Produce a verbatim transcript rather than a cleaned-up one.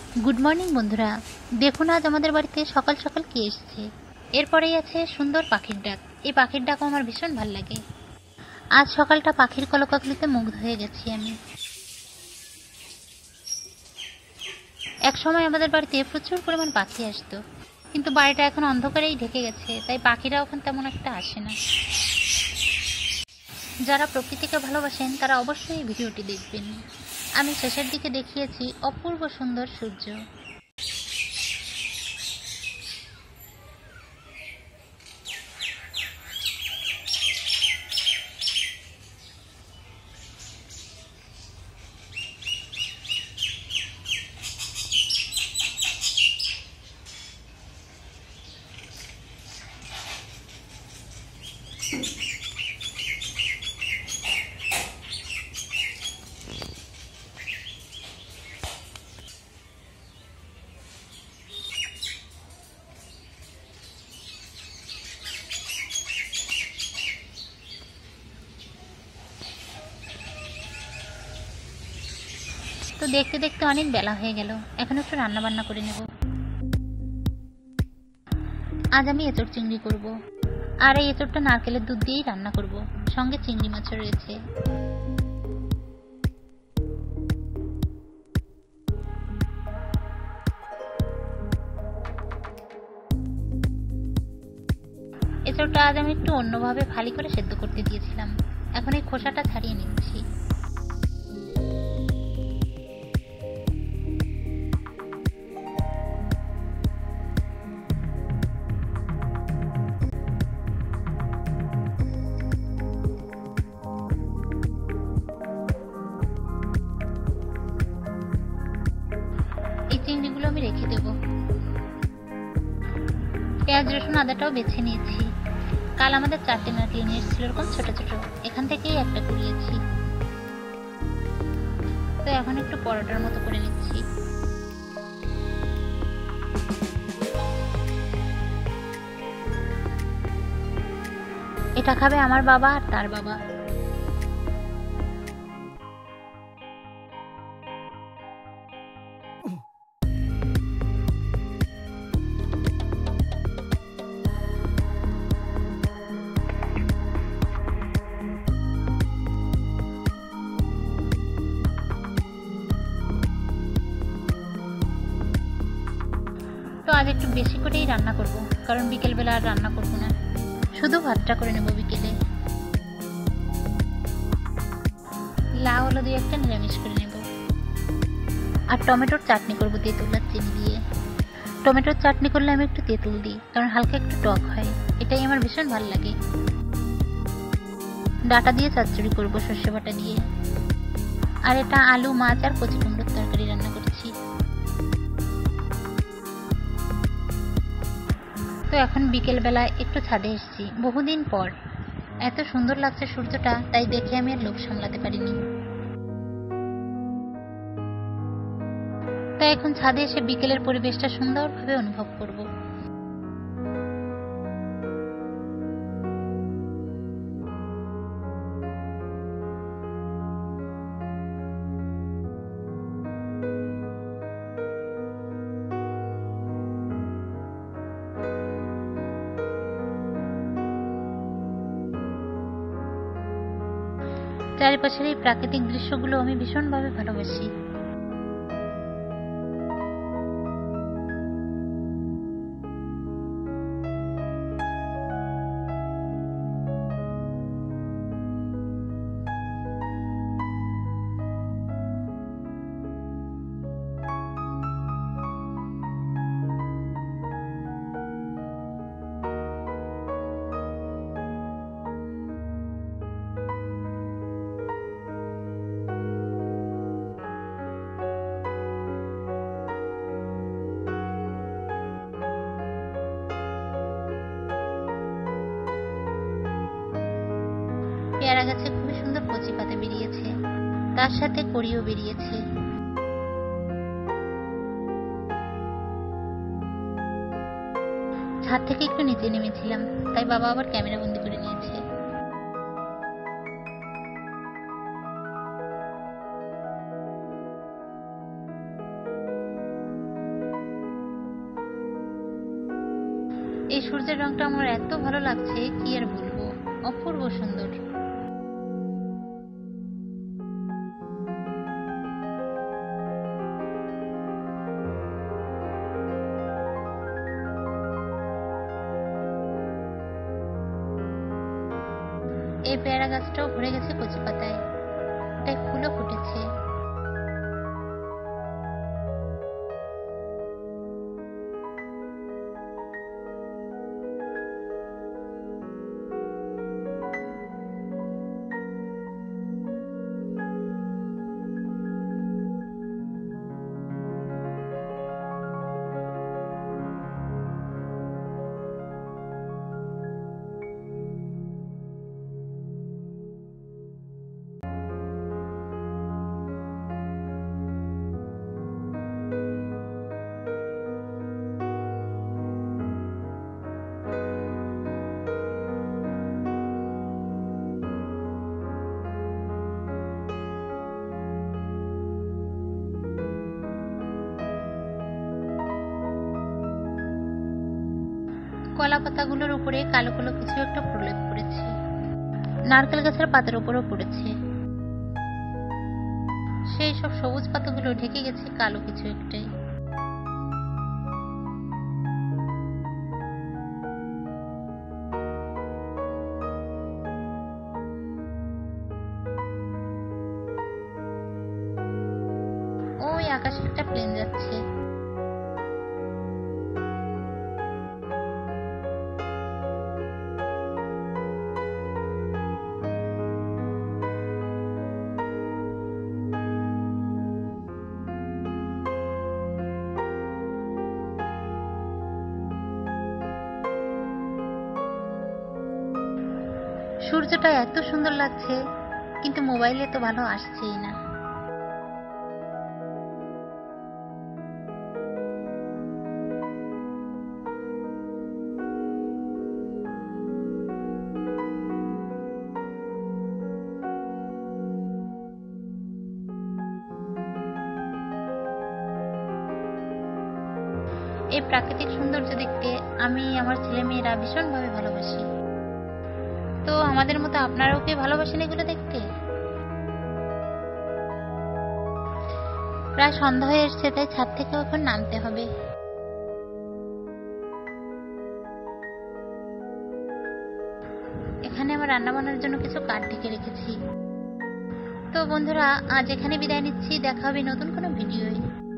Good morning বন্ধুরা, দেখুন আজ আমাদের বাড়িতে সকাল সকাল কে এসেছে। এরপরেই আছে সুন্দর পাখির ডাক। এই পাখির ডাকও আমার ভীষণ ভালো লাগে। আজ সকালটা পাখির কলকাকলিতে মুগ্ধ হয়ে গেছি আমি। এক সময় আমাদের বাড়িতে প্রচুর পরিমাণ পাখি আসতো, কিন্তু বাড়িটা এখন অন্ধকারেই ঢেকে গেছে, তাই পাখিরা ওখান তেমন একটা আসে না। যারা প্রকৃতিকে ভালোবাসেন তারা অবশ্যই এই ভিডিওটি দেখবেন। আমি শেষের দিকে দেখিয়েছি অপূর্ব সুন্দর সূর্য। তো দেখতে দেখতে অনেক বেলা হয়ে গেল, এখন একটু রান্না বান্না করে নেব। আজ আমি এঁচড় চিংড়ি করব, আর এই এঁচড়টা নারকেলের দুধ দিয়েই রান্না করব, সঙ্গে চিংড়ি মাছও রয়েছে। এঁচড়টা আজ আমি একটু অন্যভাবে ফালি করে সেদ্ধ করতে দিয়েছিলাম, এখন এই খোসাটা ছাড়িয়ে নিচ্ছি। এই চিংড়িগুলো আমি রেখে দেব। পেঁয়াজ রসুন আদাটাও বেছে নিয়েছি। কাল আমাদের চারটে নারকেল নিয়ে এসেছিল এরকম ছোট ছোট, এখান থেকেই একটা কুড়িয়েছি। তো এখন একটু পরোটার মতো করে নিচ্ছি। এটা খাবে আমার বাবা আর তার বাবা। তো আজ একটু বেশি করেই রান্না করব, কারণ বিকেলবেলা আর রান্না করব না, শুধু ভাতটা করে নেব বিকেলে। লাউ হলো দুই একটা নিরামিষ করে নেব, আর টমেটোর চাটনি করবো তেঁতুল আর চিনি দিয়ে। টমেটোর চাটনি করলে আমি একটু তেঁতুল দিই, কারণ হালকা একটু টক হয়, এটাই আমার ভীষণ ভালো লাগে। ডাটা দিয়ে চচ্চড়ি করবো সর্ষে বাটা দিয়ে। আর এটা আলু, মাছ আর কচি কুমড়োর তরকারি রান্না করছি। তো এখন বিকেল বেলায় একটু ছাদে এসেছি বহুদিন পর। এত সুন্দর লাগছে সূর্যটা, তাই দেখে আমি আর লোভ সামলাতে পারিনি। তাই এখন ছাদে এসে বিকেলের পরিবেশটা সুন্দরভাবে অনুভব করব। চারিপাশের এই প্রাকৃতিক দৃশ্যগুলো আমি ভীষণভাবে ভালোবাসি। পেয়ারা গাছে খুবই সুন্দর কচি পাতা বেরিয়েছে, তার সাথে কড়িও বেরিয়েছে। ছাদ থেকে একটু নিচে নেমেছিলাম, তাই বাবা আবার ক্যামেরা বন্দি করে নিয়েছে। এই সূর্যের রংটা আমার এত ভালো লাগছে, কি আর বলবো, অপূর্ব সুন্দর। এই পেয়ারা গাছটাও ভরে গেছে কচি পাতায়, তাই ফুলও ফুটেছে। কলা পাতাগুলোর উপরে কালো কালো কিছু একটা প্রলেপ পড়েছে, নারকেল গাছের পাতার উপরও পড়েছে। সেই সব সবুজ পাতাগুলো ঢেকে গেছে কালো কিছু একটাই। ওই আকাশে একটা প্লেন যাচ্ছে। সূর্যটা এত সুন্দর লাগছে, কিন্তু মোবাইলে তো ভালো আসছেই না। এই প্রাকৃতিক সৌন্দর্য দেখতে আমি আমার ছেলে মেয়েরা ভীষণভাবে ভালোবাসি। তো আমাদের মতো আপনারাও কি ভালোবাসেন এগুলো দেখতে? প্রায় সন্ধ্যা হয়ে এসছে, তাই ছাদ থেকে এখন নামতে হবে। এখানে আমার রান্না বান্নার জন্য কিছু কাঠ ঢেকে রেখেছি। তো বন্ধুরা, আজ এখানে বিদায় নিচ্ছি, দেখা হবে নতুন কোনো ভিডিওয়।